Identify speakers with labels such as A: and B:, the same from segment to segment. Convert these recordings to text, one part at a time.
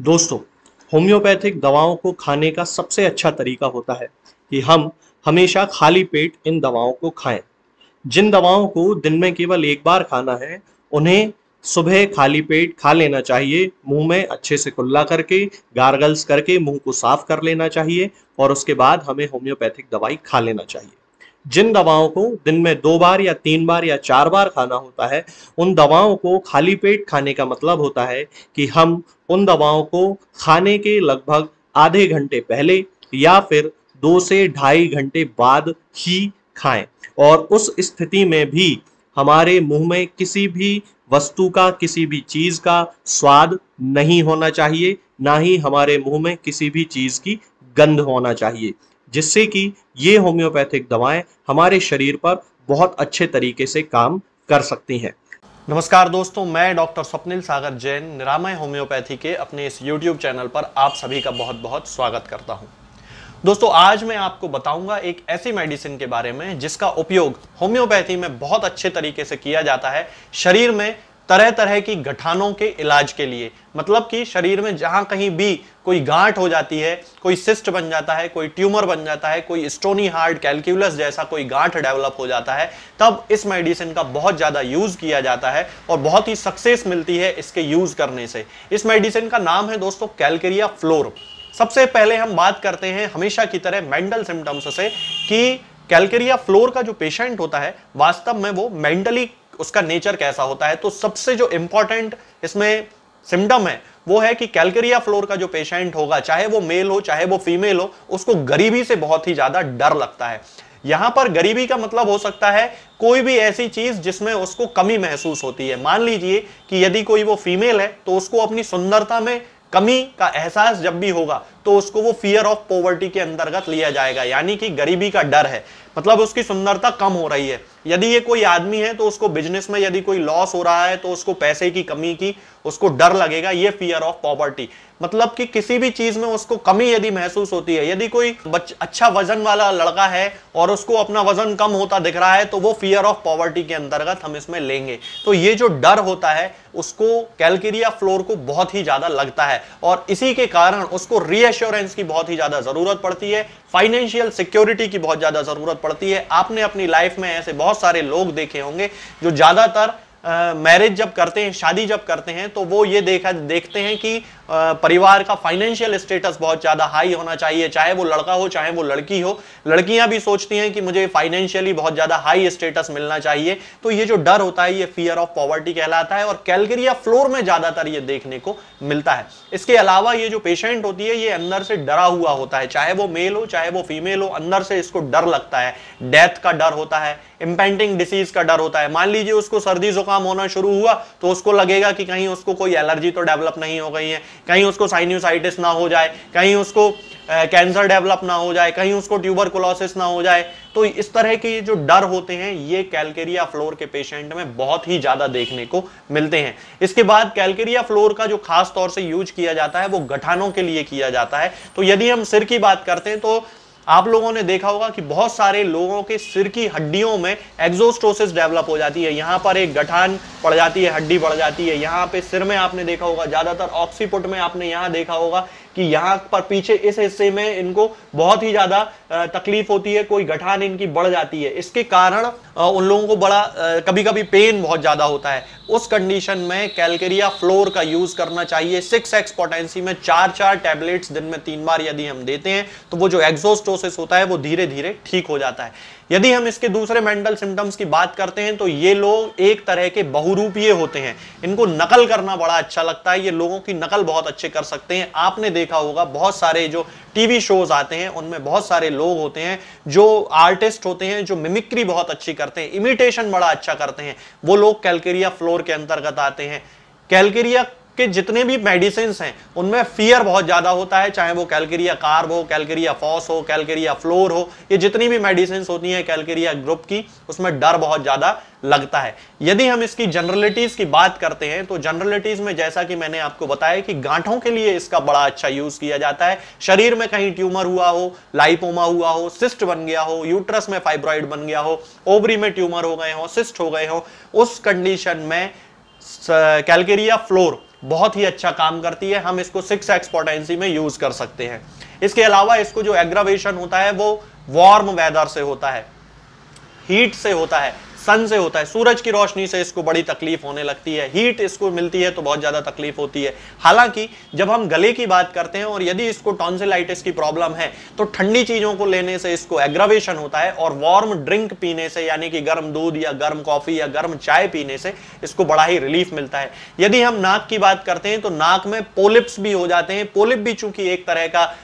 A: दोस्तों, होम्योपैथिक दवाओं को खाने का सबसे अच्छा तरीका होता है कि हम हमेशा खाली पेट इन दवाओं को खाएं। जिन दवाओं को दिन में केवल एक बार खाना है, उन्हें सुबह खाली पेट खा लेना चाहिए। मुंह में अच्छे से कुल्ला करके, गार्गल्स करके मुंह को साफ कर लेना चाहिए और उसके बाद हमें होम्योपैथिक दवाई खा लेना चाहिए। जिन दवाओं को दिन में 2 बार या 3 बार या 4 बार खाना होता है, उन दवाओं को खाली पेट खाने का मतलब होता है कि हम उन दवाओं को खाने के लगभग आधे घंटे पहले या फिर 2 से ढाई घंटे बाद ही खाएं। और उस स्थिति में भी हमारे मुंह में किसी भी वस्तु का, किसी भी चीज का स्वाद नहीं होना चाहिए, ना ही हमारे मुंह में किसी भी चीज की गंध होना चाहिए, जिससे कि ये होम्योपैथिक दवाएं हमारे शरीर पर बहुत अच्छे तरीके से काम कर सकती हैं।
B: नमस्कार दोस्तों, मैं डॉक्टर स्वप्निल सागर जैन निरामय होम्योपैथी के अपने इस YouTube चैनल पर आप सभी का बहुत बहुत स्वागत करता हूं। दोस्तों, आज मैं आपको बताऊंगा एक ऐसी मेडिसिन के बारे में जिसका उपयोग होम्योपैथी में बहुत अच्छे तरीके से किया जाता है शरीर में तरह तरह की गठानों के इलाज के लिए। मतलब कि शरीर में जहां कहीं भी कोई गांठ हो जाती है, कोई सिस्ट बन जाता है, कोई ट्यूमर बन जाता है, कोई स्टोनी हार्ट कैलकुलस जैसा कोई गांठ डेवलप हो जाता है, तब इस मेडिसिन का बहुत ज्यादा यूज किया जाता है और बहुत ही सक्सेस मिलती है इसके यूज करने से। इस मेडिसिन का नाम है दोस्तों कैलकेरिया फ्लोर। सबसे पहले हम बात करते हैं हमेशा की तरह मेंटल सिम्टम्स से कि कैलकेरिया फ्लोर का जो पेशेंट होता है वास्तव में वो मेंटली उसका नेचर कैसा होता है। तो सबसे जो इंपॉर्टेंट इसमें सिम्टम है वो है कि कैलकेरिया फ्लोर का जो पेशेंट होगा, चाहे वो मेल हो चाहे वो फीमेल हो, उसको गरीबी से बहुत ही ज्यादा डर लगता है। यहां पर गरीबी का मतलब हो सकता है कोई भी ऐसी चीज जिसमें उसको कमी महसूस होती है। मान लीजिए कि यदि कोई वो फीमेल है तो उसको अपनी सुंदरता में कमी का एहसास जब भी होगा तो उसको वो फियर ऑफ पॉवर्टी के अंतर्गत लिया जाएगा, यानी कि गरीबी का डर है, मतलब उसकी सुंदरता कम हो रही है। यदि ये कोई आदमी है तो उसको बिजनेस में यदि कोई लॉस हो रहा है तो उसको पैसे की कमी की उसको डर लगेगा, ये फियर ऑफ पॉवर्टी। मतलब कि किसी भी चीज में उसको कमी यदि महसूस होती है, यदि कोई अच्छा वजन वाला लड़का है और उसको अपना वजन कम होता दिख रहा है तो वो फियर ऑफ पॉवर्टी के अंतर्गत हम इसमें लेंगे। तो ये जो डर होता है उसको कैलकेरिया फ्लोर को बहुत ही ज्यादा लगता है और इसी के कारण उसको रीएश्योरेंस की बहुत ही ज्यादा जरूरत पड़ती है, फाइनेंशियल सिक्योरिटी की बहुत ज्यादा जरूरत पड़ती है। आपने अपनी लाइफ में ऐसे बहुत सारे लोग देखे होंगे जो ज्यादातर मैरिज जब करते हैं, शादी जब करते हैं, तो वो ये देखते हैं कि परिवार का फाइनेंशियल स्टेटस बहुत ज्यादा हाई होना चाहिए, चाहे वो लड़का हो चाहे वो लड़की हो। लड़कियां भी सोचती हैं कि मुझे फाइनेंशियली बहुत ज्यादा हाई स्टेटस मिलना चाहिए। तो ये जो डर होता है ये फियर ऑफ पॉवर्टी कहलाता है और कैलकेरिया फ्लोर में ज्यादातर ये देखने को मिलता है। इसके अलावा ये जो पेशेंट होती है ये अंदर से डरा हुआ होता है, चाहे वो मेल हो चाहे वो फीमेल हो, अंदर से इसको डर लगता है। डेथ का डर होता है, इंपेंडिंग डिसीज का डर होता है। मान लीजिए उसको सर्दी जुकाम होना शुरू हुआ तो उसको लगेगा कि कहीं उसको कोई एलर्जी तो डेवलप नहीं हो गई है, कहीं उसको साइनसाइटिस ना हो जाए, कहीं उसको कैंसर डेवलप ना हो जाए, कहीं उसको ट्यूबरकुलोसिस ना हो जाए। तो इस तरह के जो डर होते हैं ये कैलकेरिया फ्लोर के पेशेंट में बहुत ही ज्यादा देखने को मिलते हैं। इसके बाद कैलकेरिया फ्लोर का जो खास तौर से यूज किया जाता है वो गठानों के लिए किया जाता है। तो यदि हम सिर की बात करते हैं तो आप लोगों ने देखा होगा कि बहुत सारे लोगों के सिर की हड्डियों में एक्सोस्टोसिस डेवलप हो जाती है, यहां पर एक गठान पड़ जाती है, हड्डी बढ़ जाती है। यहां पे सिर में आपने देखा होगा, ज्यादातर ऑक्सीपुट में आपने यहां देखा होगा कि यहां पर पीछे इस हिस्से में इनको बहुत ही ज्यादा तकलीफ होती है, कोई गठान इनकी बढ़ जाती है। इसके कारण उन लोगों को बड़ा कभी कभी पेन बहुत ज्यादा होता है। उस कंडीशन में कैलकेरिया फ्लोर का यूज करना चाहिए। 6x पोटेंसी में 4 टैबलेट्स दिन में 3 बार यदि हम देते हैं तो वो जो एक्सोस्टोसिस होता है वो धीरे धीरे ठीक हो जाता है। यदि हम इसके दूसरे मेंटल सिम्टम्स की बात करते हैं तो ये लोग एक तरह के बहुरूपीय होते हैं, इनको नकल करना बड़ा अच्छा लगता है, ये लोगों की नकल बहुत अच्छे कर सकते हैं। आपने देखा होगा बहुत सारे जो टीवी शोज आते हैं उनमें बहुत सारे लोग होते हैं जो आर्टिस्ट होते हैं, जो मिमिक्री बहुत अच्छी करते हैं, इमिटेशन बड़ा अच्छा करते हैं, वो लोग कैलकेरिया फ्लोर के अंतर्गत आते हैं। कैलकेरिया के जितने भी मेडिसिन हैं उनमें फियर बहुत ज्यादा होता है, चाहे वो कैलकेरिया कार्ब हो, कैलकेरिया फॉस हो, कैलकेरिया फ्लोर हो, ये जितनी भी मेडिसिन होती हैं कैलकेरिया ग्रुप की, उसमें डर बहुत ज्यादा लगता है। यदि हम इसकी जनरलिटीज की बात करते हैं तो जनरलिटीज में जैसा कि मैंने आपको बताया कि गांठों के लिए इसका बड़ा अच्छा यूज किया जाता है। शरीर में कहीं ट्यूमर हुआ हो, लाइपोमा हुआ हो, सिस्ट बन गया हो, यूट्रस में फाइब्रॉइड बन गया हो, ओवरी में ट्यूमर हो गए हो, सिस्ट हो गए हो, उस कंडीशन में कैलकेरिया फ्लोर बहुत ही अच्छा काम करती है। हम इसको 6x पोटेंसी में यूज कर सकते हैं। इसके अलावा इसको जो एग्रावेशन होता है वो वार्म वेदर से होता है, हीट से होता है, सन से होता है। सूरज की रोशनी से इसको बड़ी तकलीफ होने लगती है, हीट इसको मिलती है तो बहुत ज्यादा तकलीफ होती है। हालांकि जब हम गले की बात करते हैं और यदि इसको टॉन्सिलाइटिस की प्रॉब्लम है तो ठंडी चीजों को लेने से इसको एग्रावेशन होता है, और वार्म ड्रिंक पीने से यानी कि गर्म दूध या गर्म कॉफी या गर्म चाय पीने से इसको बड़ा ही रिलीफ मिलता है। यदि हम नाक की बात करते हैं तो नाक में पोलिप्स भी हो जाते हैं। पोलिप भी चूंकि एक तरह का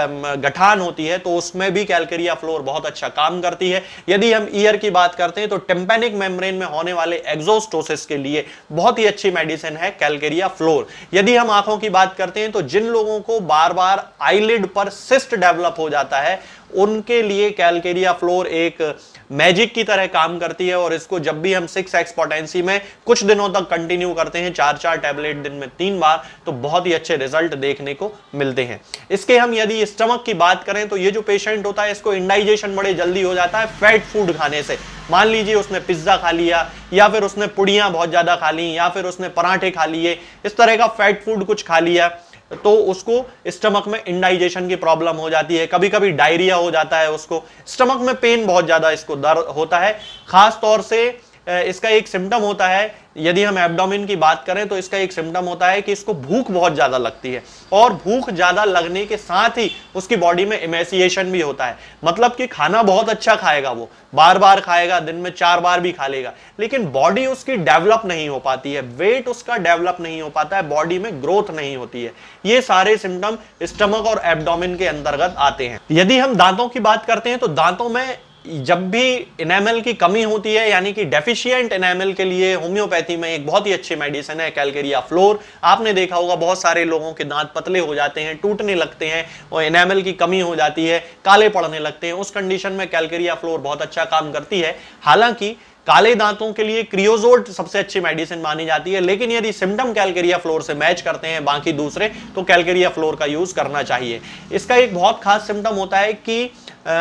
B: गठान होती है तो उसमें भी कैलकेरिया फ्लोर बहुत अच्छा काम करती है। यदि हम ईयर की बात करते हैं तो टिम्पैनिक मेम्ब्रेन में होने वाले एग्जोस्टोसिस के लिए बहुत ही अच्छी मेडिसिन है कैलकेरिया फ्लोर। यदि हम आंखों की बात करते हैं तो जिन लोगों को बार बार आईलिड पर सिस्ट डेवलप हो जाता है उनके लिए कैलकेरिया फ्लोर एक मैजिक की तरह काम करती है, और इसको जब भी हम 6x पोटेंसी में कुछ दिनों तक कंटिन्यू करते हैं, 4-4 टैबलेट दिन में 3 बार, तो बहुत ही अच्छे रिजल्ट देखने को मिलते हैं। इसके हम यदि स्टमक की बात करें तो ये जो पेशेंट होता है इसको इंडाइजेशन बड़े जल्दी हो जाता है फैट फूड खाने से। मान लीजिए उसने पिज्जा खा लिया, या फिर उसने पुड़ियां बहुत ज्यादा खा ली, या फिर उसने पराठे खा लिए, इस तरह का फैट फूड कुछ खा लिया तो उसको स्टमक में इंडाइजेशन की प्रॉब्लम हो जाती है। कभी कभी डायरिया हो जाता है, उसको स्टमक में पेन बहुत ज्यादा इसको दर्द होता है। खास तौर से इसका एक सिम्टम होता है, यदि हम एब्डोमेन की बात करें तो इसका एक सिम्टम होता है कि इसको भूख बहुत ज्यादा लगती है, और भूख ज्यादा लगने के साथ ही उसकी बॉडी में इमेसिएशन भी होता है। मतलब कि खाना बहुत अच्छा खाएगा, वो बार बार खाएगा, दिन में 4 बार भी खा लेगा, लेकिन बॉडी उसकी डेवलप नहीं हो पाती है, वेट उसका डेवलप नहीं हो पाता है, बॉडी में ग्रोथ नहीं होती है। ये सारे सिम्टम स्टमक और एब्डोमेन के अंतर्गत आते हैं। यदि हम दांतों की बात करते हैं तो दांतों में जब भी इनेमल की कमी होती है यानी कि डेफिशिएंट इनेमल के लिए होम्योपैथी में एक बहुत ही अच्छी मेडिसिन है कैलकेरिया फ्लोर। आपने देखा होगा बहुत सारे लोगों के दांत पतले हो जाते हैं, टूटने लगते हैं और इनेमल की कमी हो जाती है, काले पड़ने लगते हैं। उस कंडीशन में कैलकेरिया फ्लोर बहुत अच्छा काम करती है। हालांकि काले दांतों के लिए क्रियोजोट सबसे अच्छी मेडिसिन मानी जाती है, लेकिन यदि सिम्टम कैलकेरिया फ्लोर से मैच करते हैं बाकी दूसरे तो कैलकेरिया फ्लोर का यूज करना चाहिए। इसका एक बहुत खास सिम्टम होता है कि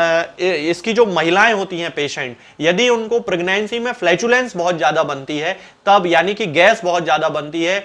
B: इसकी जो महिलाएं होती हैं पेशेंट, यदि उनको प्रेगनेंसी में फ्लैचुलेंस बहुत ज्यादा बनती है तब यानी कि गैस बहुत ज्यादा बनती है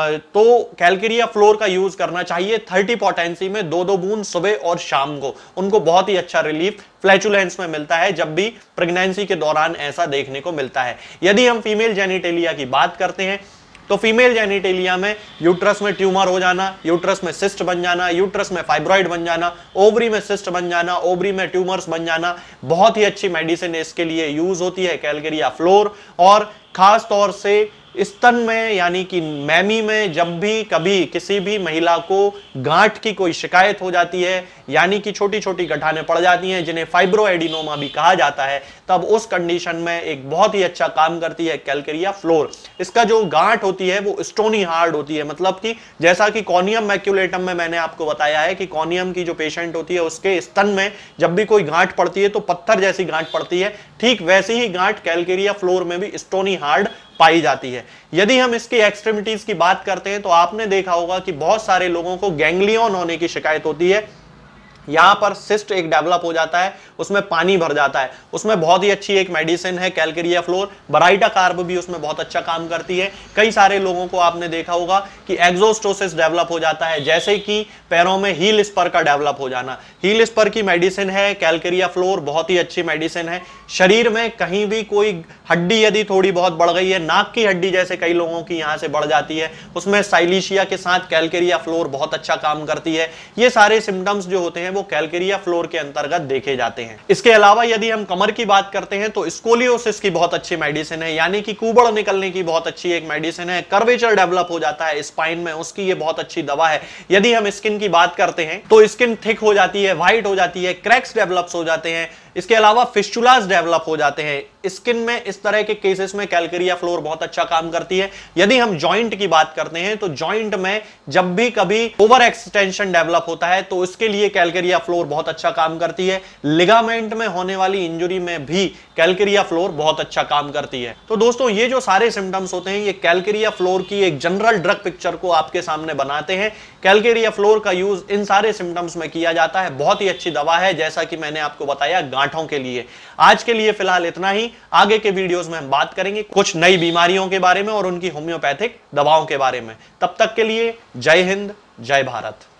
B: तो कैलकेरिया फ्लोर का यूज करना चाहिए 30 पोटेंसी में 2-2 बूंद सुबह और शाम को। उनको बहुत ही अच्छा रिलीफ फ्लैचुलेंस में मिलता है जब भी प्रेगनेंसी के दौरान ऐसा देखने को मिलता है। यदि हम फीमेल जेनिटेलिया की बात करते हैं तो फीमेल जेनिटेलिया में यूट्रस में ट्यूमर हो जाना, यूट्रस में सिस्ट बन जाना, यूट्रस में फाइब्रॉइड बन जाना, ओवरी में सिस्ट बन जाना, ओवरी में ट्यूमर्स बन जाना, बहुत ही अच्छी मेडिसिन इसके लिए यूज होती है कैलकेरिया फ्लोर। और खास तौर से स्तन में यानी कि मैमी में जब भी कभी किसी भी महिला को गांठ की कोई शिकायत हो जाती है यानी कि छोटी छोटी गठाने पड़ जाती हैं जिन्हें फाइब्रोएडिनोमा भी कहा जाता है, तब उस कंडीशन में एक बहुत ही अच्छा काम करती है कैलकेरिया फ्लोर। इसका जो गांठ होती है वो स्टोनी हार्ड होती है, मतलब कि जैसा कि कॉनियम मैक्यूलेटम में मैंने आपको बताया है कि कॉनियम की जो पेशेंट होती है उसके स्तन में जब भी कोई गांठ पड़ती है तो पत्थर जैसी गांठ पड़ती है, ठीक वैसी ही गांठ कैलकेरिया फ्लोर में भी स्टोनी हार्ड पाई जाती है। यदि हम इसकी एक्सट्रीमिटीज की बात करते हैं तो आपने देखा होगा कि बहुत सारे लोगों को गैंग्लियन होने की शिकायत होती है। यहां पर सिस्ट एक डेवलप हो जाता है, उसमें पानी भर जाता है, उसमें बहुत ही अच्छी एक मेडिसिन है कैलकेरिया फ्लोर। बराइटा कार्ब भी उसमें बहुत अच्छा काम करती है। कई सारे लोगों को आपने देखा होगा कि एक्सोस्टोसिस डेवलप हो जाता है, जैसे कि पैरों में हील स्पर का डेवलप हो जाना। हील स्पर की मेडिसिन है कैलकेरिया फ्लोर, बहुत ही अच्छी मेडिसिन है। शरीर में कहीं भी कोई हड्डी यदि थोड़ी बहुत बढ़ गई है, नाक की हड्डी जैसे कई लोगों की यहां से बढ़ जाती है, उसमें साइलिशिया के साथ कैलकेरिया फ्लोर बहुत अच्छा काम करती है। ये सारे सिम्टम्स जो होते हैं वो कैलकेरिया फ्लोर के अंतर्गत देखे जाते हैं। इसके अलावा यदि हम कमर की बात करते हैं तो स्कोलियोसिस की बहुत अच्छी मेडिसिन है, यानी कि कुबड़ निकलने की बहुत अच्छी एक मेडिसिन है। कर्वेचर डेवलप हो जाता है स्पाइन में, उसकी ये बहुत अच्छी दवा है। यदि हम स्किन की बात करते हैं तो स्किन थिक हो जाती है, व्हाइट हो जाती है, क्रैक्स डेवलप हो जाते हैं, इसके अलावा फिस्टुलास डेवलप हो जाते हैं स्किन में। इस तरह के केसेस में कैलकेरिया फ्लोर बहुत अच्छा काम करती है। यदि हम जॉइंट की बात करते हैं तो जॉइंट में जब भी कभी ओवर एक्सटेंशन डेवलप होता है तो इसके लिए कैलकेरिया फ्लोर बहुत अच्छा काम करती है। लिगामेंट में होने वाली इंजरी में भी कैलकेरिया फ्लोर बहुत अच्छा काम करती है। तो दोस्तों ये जो सारे सिम्टम्स होते हैं ये कैलकेरिया फ्लोर की एक जनरल ड्रग पिक्चर को आपके सामने बनाते हैं। कैलकेरिया फ्लोर का यूज इन सारे सिम्टम्स में किया जाता है, बहुत ही अच्छी दवा है। जैसा कि मैंने आपको बताया गांठ गांठों के लिए। आज के लिए फिलहाल इतना ही। आगे के वीडियोस में हम बात करेंगे कुछ नई बीमारियों के बारे में और उनकी होम्योपैथिक दवाओं के बारे में। तब तक के लिए जय हिंद, जय भारत।